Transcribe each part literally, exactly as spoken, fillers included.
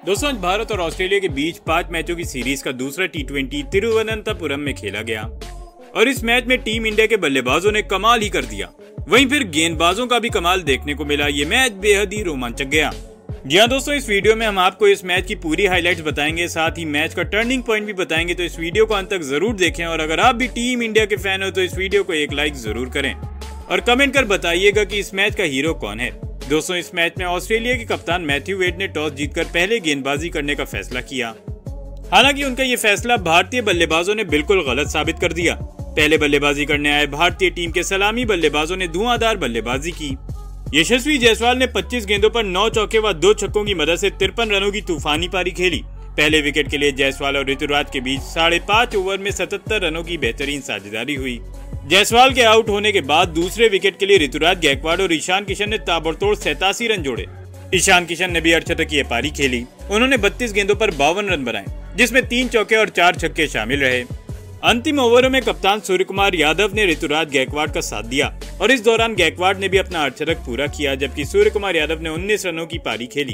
दोस्तों आज भारत और ऑस्ट्रेलिया के बीच पांच मैचों की सीरीज का दूसरा टी ट्वेंटी तिरुवनंतपुरम में खेला गया और इस मैच में टीम इंडिया के बल्लेबाजों ने कमाल ही कर दिया। वहीं फिर गेंदबाजों का भी कमाल देखने को मिला। ये मैच बेहद ही रोमांचक गया। जी हाँ दोस्तों, इस वीडियो में हम आपको इस मैच की पूरी हाइलाइट्स बताएंगे, साथ ही मैच का टर्निंग पॉइंट भी बताएंगे। तो इस वीडियो को अंत तक जरूर देखें और अगर आप भी टीम इंडिया के फैन हो तो इस वीडियो को एक लाइक जरूर करें और कमेंट कर बताइएगा कि इस मैच का हीरो कौन है। दोस्तों इस मैच में ऑस्ट्रेलिया के कप्तान मैथ्यू वेड ने टॉस जीतकर पहले गेंदबाजी करने का फैसला किया। हालांकि उनका ये फैसला भारतीय बल्लेबाजों ने बिल्कुल गलत साबित कर दिया। पहले बल्लेबाजी करने आए भारतीय टीम के सलामी बल्लेबाजों ने धुआंधार बल्लेबाजी की। यशस्वी जायसवाल ने पच्चीस गेंदों पर नौ चौके व दो छक्कों की मदद से तिरपन रनों की तूफानी पारी खेली। पहले विकेट के लिए जायसवाल और ऋतुराज के बीच साढ़े पाँच ओवर में सतहत्तर रनों की बेहतरीन साझेदारी हुई। जायसवाल के आउट होने के बाद दूसरे विकेट के लिए ऋतुराज गायकवाड़ और ईशान किशन ने ताबड़तोड़ सैतासी रन जोड़े। ईशान किशन ने भी अर्धशतकीय पारी खेली। उन्होंने बत्तीस गेंदों पर बावन रन बनाए, जिसमें तीन चौके और चार छक्के शामिल रहे। अंतिम ओवरों में कप्तान सूर्यकुमार यादव ने ऋतुराज गायकवाड़ का साथ दिया और इस दौरान गायकवाड़ ने भी अपना अर्धशतक पूरा किया, जबकि सूर्यकुमार यादव ने उन्नीस रनों की पारी खेली।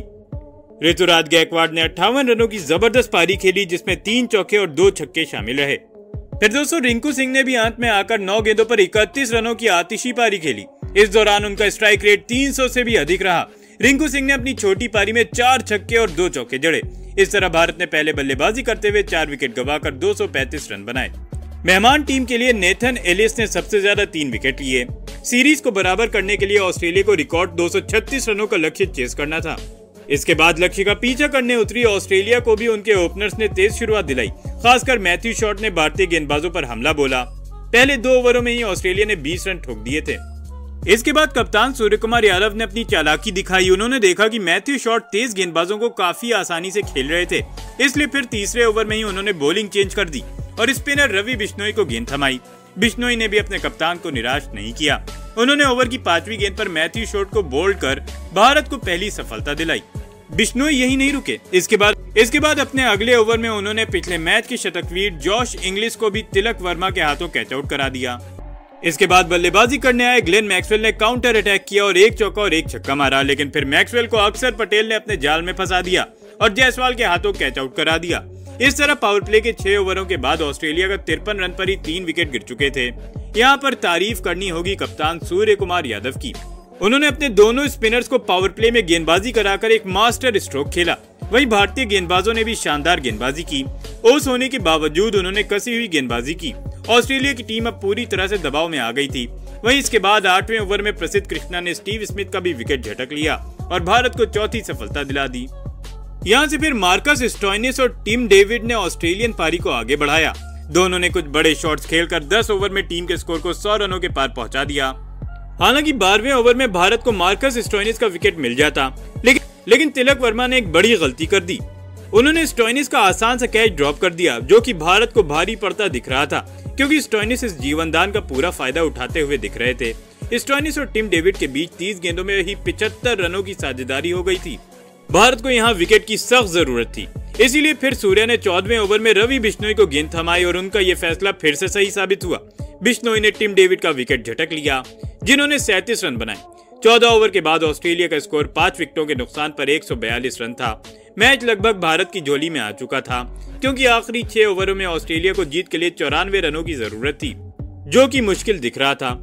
ऋतुराज गायकवाड़ ने अट्ठावन रनों की जबरदस्त पारी खेली, जिसमें तीन चौके और दो छक्के शामिल रहे। फिर दोस्तों रिंकू सिंह ने भी अंत में आकर नौ गेंदों पर इकतीस रनों की आतिशी पारी खेली। इस दौरान उनका स्ट्राइक रेट तीन सौ से भी अधिक रहा। रिंकू सिंह ने अपनी छोटी पारी में चार छक्के और दो चौके जड़े। इस तरह भारत ने पहले बल्लेबाजी करते हुए चार विकेट गंवाकर दो सौ पैंतीस रन बनाए। मेहमान टीम के लिए नेथन एलिस ने सबसे ज्यादा तीन विकेट लिए। सीरीज को बराबर करने के लिए ऑस्ट्रेलिया को रिकॉर्ड दो सौ छत्तीस रनों का लक्ष्य चेस करना था। इसके बाद लक्ष्य का पीछा करने उतरी ऑस्ट्रेलिया को भी उनके ओपनर्स ने तेज शुरुआत दिलाई। खासकर मैथ्यू शॉट ने भारतीय गेंदबाजों पर हमला बोला। पहले दो ओवरों में ही ऑस्ट्रेलिया ने बीस रन ठोक दिए थे। इसके बाद कप्तान सूर्यकुमार यादव ने अपनी चालाकी दिखाई। उन्होंने देखा कि मैथ्यू शॉट तेज गेंदबाजों को काफी आसानी से खेल रहे थे, इसलिए फिर तीसरे ओवर में ही उन्होंने बॉलिंग चेंज कर दी और स्पिनर रवि बिश्नोई को गेंद थमाई। बिश्नोई ने भी अपने कप्तान को निराश नहीं किया। उन्होंने ओवर की पांचवी गेंद पर मैथ्यू शॉट को बोल्ड कर भारत को पहली सफलता दिलाई। बिश्नोई यही नहीं रुके। इसके बाद इसके बाद अपने अगले ओवर में उन्होंने पिछले मैच के शतकवीर जॉश इंग्लिश को भी तिलक वर्मा के हाथों कैच आउट करा दिया। इसके बाद बल्लेबाजी करने आए ग्लेन मैक्सवेल ने काउंटर अटैक किया और एक चौका और एक छक्का मारा, लेकिन फिर मैक्सवेल को अक्षर पटेल ने अपने जाल में फंसा दिया और जायसवाल के हाथों कैच आउट करा दिया। इस तरह पावर प्ले के छह ओवरों के बाद ऑस्ट्रेलिया का तिरपन रन पर ही तीन विकेट गिर चुके थे। यहाँ पर तारीफ करनी होगी कप्तान सूर्यकुमार यादव की। उन्होंने अपने दोनों स्पिनर्स को पावर प्ले में गेंदबाजी कराकर एक मास्टर स्ट्रोक खेला। वहीं भारतीय गेंदबाजों ने भी शानदार गेंदबाजी की। ओस होने के बावजूद उन्होंने कसी हुई गेंदबाजी की। ऑस्ट्रेलिया की टीम अब पूरी तरह से दबाव में आ गई थी। वहीं इसके बाद आठवें ओवर में प्रसिद्ध कृष्णा ने स्टीव स्मिथ का भी विकेट झटक लिया और भारत को चौथी सफलता दिला दी। यहाँ से फिर मार्कस स्टोइनिस और टिम डेविड ने ऑस्ट्रेलियन पारी को आगे बढ़ाया। दोनों ने कुछ बड़े शॉट्स खेलकर दस ओवर में टीम के स्कोर को सौ रनों के पार पहुंचा दिया। हालांकि बारहवें ओवर में भारत को मार्कस स्टोइनिस का विकेट मिल जाता, लेकिन लेकिन तिलक वर्मा ने एक बड़ी गलती कर दी। उन्होंने स्टोइनिस का आसान सा कैच ड्रॉप कर दिया, जो कि भारत को भारी पड़ता दिख रहा था, क्योंकि स्टोइनिस इस जीवनदान का पूरा फायदा उठाते हुए दिख रहे थे। स्टोइनिस और टिम डेविड के बीच तीस गेंदों में ही पिछहत्तर रनों की साझेदारी हो गई थी। भारत को यहाँ विकेट की सख्त जरूरत थी, इसीलिए फिर सूर्या ने चौदहवें ओवर में रवि बिश्नोई को गेंद थमाई और उनका ये फैसला फिर से सही साबित हुआ। बिश्नोई ने टिम डेविड का विकेट झटक लिया, जिन्होंने सैंतीस रन बनाए। चौदह ओवर के बाद ऑस्ट्रेलिया का स्कोर पांच विकेटों के नुकसान पर एक सौ बयालीस रन था। मैच लगभग भारत की झोली में आ चुका था, क्योंकि आखिरी छह ओवरों में ऑस्ट्रेलिया को जीत के लिए चौरानवे रनों की जरूरत थी, जो कि मुश्किल दिख रहा था।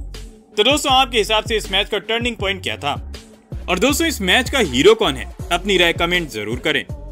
तो दोस्तों आपके हिसाब से इस मैच का टर्निंग पॉइंट क्या था और दोस्तों इस मैच का हीरो कौन है? अपनी राय कमेंट जरूर करें।